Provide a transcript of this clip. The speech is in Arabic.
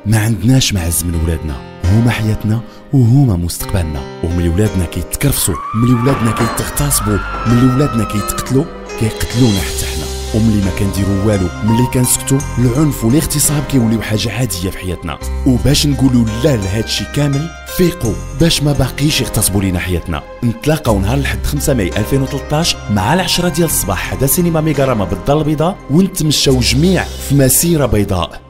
ما عندناش معز من ولادنا، هما حياتنا وهما مستقبلنا. وملي ولادنا كيتكرفسوا، ملي ولادنا كيتغتصبوا، ملي ولادنا كيتقتلوا، كيقتلونا حتى حنا. وملي ما كنديروا والو، ملي كنسكتوا، العنف والاغتصاب كيوليو حاجه عاديه في حياتنا. وباش نقولوا لا لهادشي كامل، فيقوا باش ما باقيش يغتصبوا لينا حياتنا. نتلاقاو نهار الحد 5 ماي 2013 مع 10 ديال الصباح حدا سينما ميغاراما بالدار البيضاء، ونتمشاو جميع في مسيره بيضاء.